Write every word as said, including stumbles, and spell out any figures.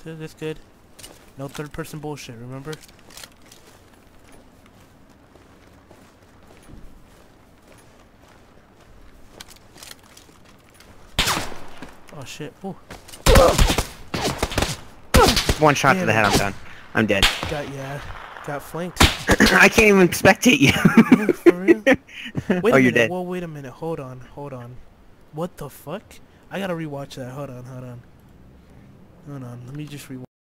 good, that's good. No third person bullshit, remember? Oh shit. Ooh. One shot Damn to the head, it. I'm done. I'm dead. Got, yeah. Got flanked. I can't even spectate you. Yeah, for real? Wait Oh, a you're minute. dead. Whoa, wait a minute. Hold on. Hold on. What the fuck? I gotta rewatch that. Hold on. Hold on. Hold on. Let me just rewatch.